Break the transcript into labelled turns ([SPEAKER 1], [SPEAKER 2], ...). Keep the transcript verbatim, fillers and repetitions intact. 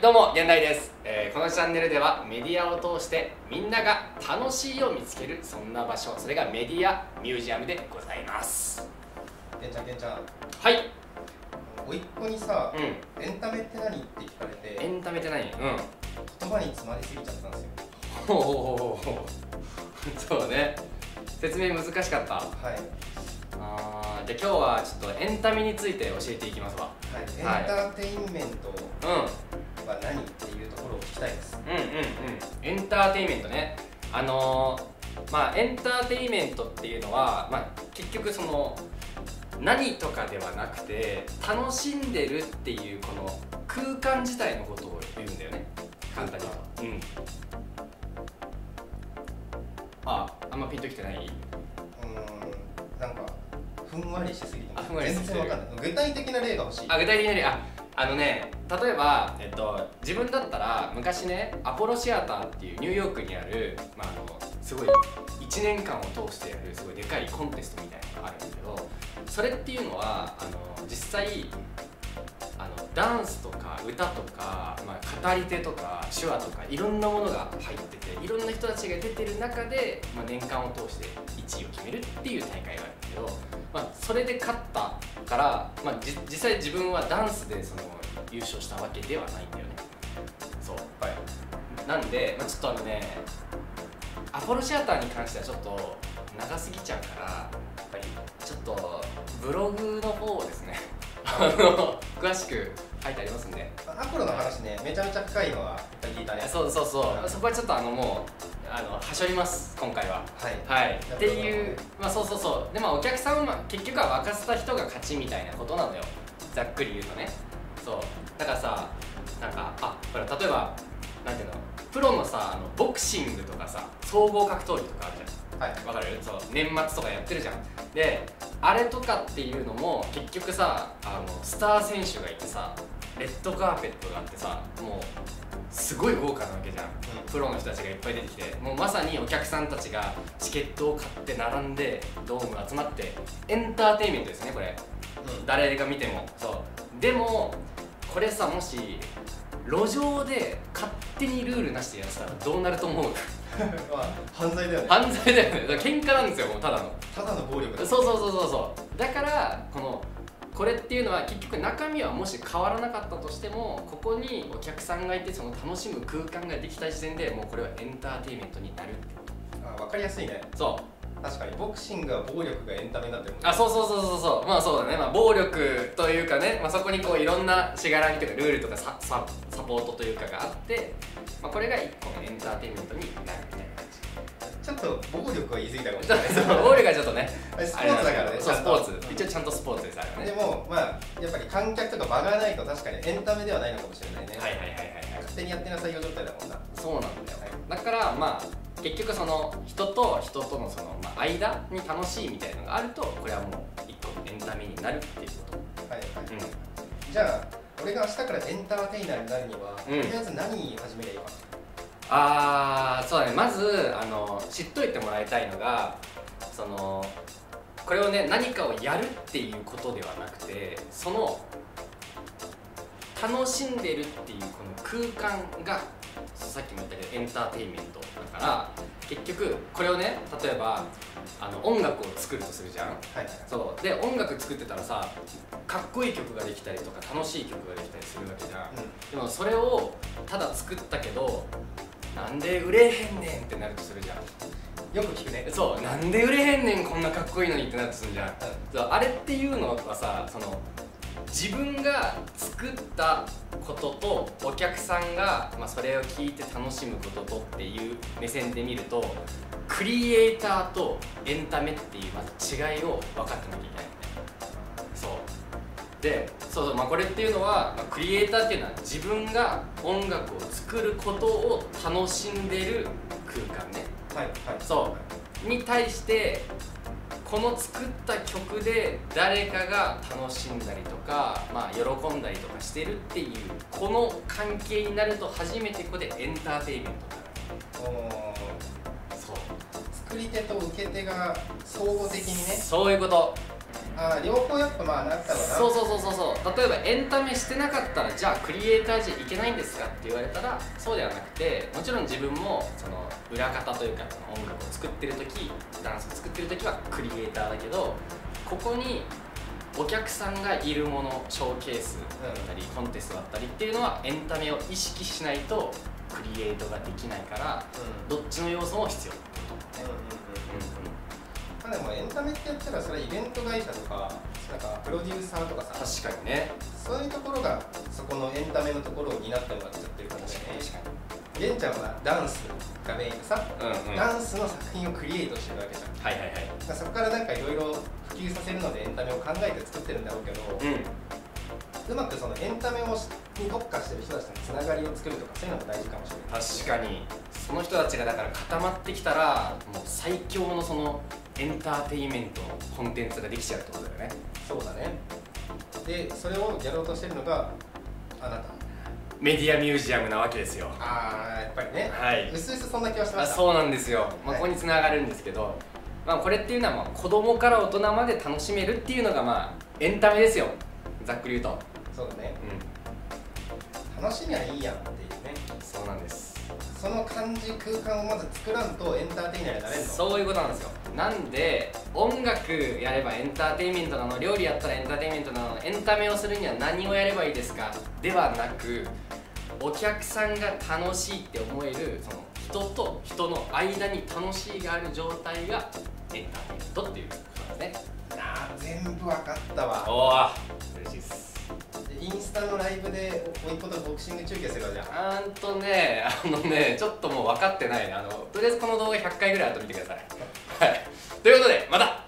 [SPEAKER 1] どうも、現代です、えー、このチャンネルではメディアを通してみんなが楽しいを見つける、そんな場所、それがメディアミュージアムでございます。
[SPEAKER 2] けんちゃんけんちゃん、
[SPEAKER 1] はい。
[SPEAKER 2] おいっ子にさ、
[SPEAKER 1] うん、
[SPEAKER 2] エンタメって何って聞かれて、
[SPEAKER 1] エンタメって何？うん、
[SPEAKER 2] 言葉に詰まりすぎちゃったんですよ。
[SPEAKER 1] ほうほうほうほうそうね、説明難しかった。はい。あー、じゃあ今日はちょっとエンタメについて教えていきますわ。
[SPEAKER 2] はい、エンターテインメントは何っていうところを聞きたいです。
[SPEAKER 1] うんうんうん、エンターテインメントね。あのー、まあエンターテインメントっていうのは、まあ、結局その何とかではなくて楽しんでるっていうこの空間自体のことを言うんだよね、簡単に言うと。うん。あ、あんまピンときてない？うーん、
[SPEAKER 2] なんかふんわりしすぎて
[SPEAKER 1] あ、ふんわりしすぎてる。
[SPEAKER 2] 全然わかんない。具体的な例が欲しい。
[SPEAKER 1] あ、具体的な例、あ、あのね、例えば、えっと、自分だったら昔ね、アポロシアターっていうニューヨークにある、まあ、あのすごいいちねんかんを通してやるすごいでかいコンテストみたいなのがあるんだけど、それっていうのはあの実際あのダンスとか歌とか、まあ、語り手とか手話とかいろんなものが入ってて、いろんな人たちが出てる中で、まあ、年間を通していちいを決めるっていう大会があるんだけど、まあ、それで勝ったから、まあ、じ実際自分はダンスでその優勝したわけではないんだよね。そう、はい、なんで、まあ、ちょっとあのね、アポロシアターに関してはちょっと長すぎちゃうから、やっぱりちょっとブログの方をですねあの詳しく書いてありますんで。
[SPEAKER 2] アポロの話ね、めちゃめちゃ深いのは聞いたね。
[SPEAKER 1] そうそうそう、そこはちょっとあのもうあのはしょります今回は。はい、はい、っていう、まあそうそうそう。で、まあお客さんは結局は沸かせた人が勝ちみたいなことなのよ、ざっくり言うとね。そうだからさ、なんか、あ、ほら例えばなんていうの、プロのさ、あのボクシングとかさ、総合格闘技とかあるじゃん。はい、わかる？そう、年末とかやってるじゃん。で、あれとかっていうのも結局さ、あのスター選手がいてさ、レッドカーペットがあってさ、もうすごい豪華なわけじゃん、うん、プロの人たちがいっぱい出てきて、もうまさにお客さんたちがチケットを買って並んでドームが集まってエンターテインメントですね、これ、うん、誰が見ても。そうでもこれさ、もし路上で勝手にルールなしでやってたらどうなると思う？
[SPEAKER 2] まあ犯罪だよね。
[SPEAKER 1] 犯罪だよね。だから喧嘩なんですよ、もうただの
[SPEAKER 2] ただの暴力だ。
[SPEAKER 1] そうそうそうそうそう。だからこのこれっていうのは結局中身はもし変わらなかったとしても、ここにお客さんがいてその楽しむ空間ができた時点でもうこれはエンターテインメントになるってこと。
[SPEAKER 2] あ、分かりやすいね。そう、確かにボクシングは暴力がエンタメになってるもんね。
[SPEAKER 1] あ、そうそうそうそうそう。まあそうだね、まあ、暴力というかね、まあ、そこにこういろんなしがらみというかルールとかサササポートというかがあって、まあ、これが一個のエンターテインメントになるみたいな感じ。
[SPEAKER 2] ちょっと暴力は言い過ぎたかもしれない。
[SPEAKER 1] そう、暴力はちょっとね、
[SPEAKER 2] スポーツだからね。
[SPEAKER 1] そう、スポーツ、一応ちゃんとスポーツですあれね。
[SPEAKER 2] でもまあやっぱり観客とか場がないと確かにエンタメではないのかもしれないね。はいはいはいはい。勝手にやってなさいよ状態だもんな。
[SPEAKER 1] そうなんだよ、はい。だからまあ結局その人と人とのその、まあ、間に楽しいみたいなのがあると、これはもう一個エンタメになるっていうこと。はいはい、うん、
[SPEAKER 2] じゃあ俺が明日からエンターテイナーになるには、うん、とりあえず何始めりゃいいかな。
[SPEAKER 1] あー、そうだね。まずあの知っといてもらいたいのが、そのこれをね、何かをやるっていうことではなくて、その楽しんでるっていうこの空間がさっきも言ったけどエンターテインメントだから、結局これをね、例えばあの音楽を作るとするじゃん。はい、そうで、音楽作ってたらさ、かっこいい曲ができたりとか楽しい曲ができたりするわけじゃん、うん、でもそれをただ作ったけどなんで売れへんねんってなるとするじゃん。
[SPEAKER 2] よく聞くね。そう、
[SPEAKER 1] なんで売れへんねんこんなかっこいいのにってなるとするじゃん、うん、そう、あれっていうのはさ、その自分が作ったこととお客さんが、まあ、それを聞いて楽しむこととっていう目線で見ると、クリエイターとエンタメっていうまず違いを分かってなきゃいけないよね。そうで、そうそう、まあ、これっていうのは、まあ、クリエイターっていうのは自分が音楽を作ることを楽しんでる空間ね。はいはい。そうに対して、この作った曲で誰かが楽しんだりとか、まあ、喜んだりとかしてるっていうこの関係になると初めてここでエンターテインメントになる。そう、
[SPEAKER 2] 作り手と受け手が相互的にね。
[SPEAKER 1] そういうこと。
[SPEAKER 2] ああ両方やっぱまあなったわな。
[SPEAKER 1] そうそうそうそうそう。例えばエンタメしてなかったらじゃあクリエイターじゃいけないんですかって言われたらそうではなくて、もちろん自分もその裏方というかその音楽を作ってる時、ダンスを作ってる時はクリエイターだけど、ここにお客さんがいるもの、ショーケースだったり、うん、コンテストだったりっていうのはエンタメを意識しないとクリエイトができないから、うん、どっちの要素も必要。
[SPEAKER 2] でもエンタメってやったらそれイベント会社とかなんかプロデューサーとかさ、
[SPEAKER 1] 確かにね、
[SPEAKER 2] そういうところがそこのエンタメのところを担ってもらっちゃってるからね。確かに玄ちゃんはダンスがメインでさ、うんうん、ダンスの作品をクリエイトしてるわけじゃん。
[SPEAKER 1] はいはいはい。
[SPEAKER 2] そこからなんかいろいろ普及させるのでエンタメを考えて作ってるんだろうけど、うん、うまくそのエンタメをに特化してる人たちとのつながりを作るとかそういうのも大事かもしれない。
[SPEAKER 1] 確かにその人たちがだから固まってきたらもう最強のそのエンターテインメントのコンテンツができちゃうってことだよね。
[SPEAKER 2] そうだね。でそれをやろうとしてるのがあなた
[SPEAKER 1] メディアミュージアムなわけですよ。
[SPEAKER 2] ああやっぱりね、
[SPEAKER 1] はい、
[SPEAKER 2] うすうすそんな気はしました。
[SPEAKER 1] そうなんですよ、まあ、ここにつながるんですけど、はい、まあ、これっていうのはまあ子供から大人まで楽しめるっていうのがまあエンタメですよ、ざっくり言うと。
[SPEAKER 2] そうだね、うん、楽しみはいいやんっていうね。
[SPEAKER 1] そうなんです。
[SPEAKER 2] その感じ空間をまず作らんとエンターテイナーになれるの。
[SPEAKER 1] そういうことなんですよ。なんで音楽やればエンターテインメントなの、料理やったらエンターテインメントなの、エンタメをするには何をやればいいですかではなく、お客さんが楽しいって思えるその人と人の間に楽しいがある状態がエンターテインメントっていうことなんですね。
[SPEAKER 2] あー全部わかったわ。
[SPEAKER 1] おお嬉しいです。
[SPEAKER 2] インスタのライブでおいっ子とボクシング中継するわじゃん。
[SPEAKER 1] あーんとね、あのね、ちょっともう分かってない。あのとりあえずこの動画ひゃっかいぐらい後見てください。はい、ということでまた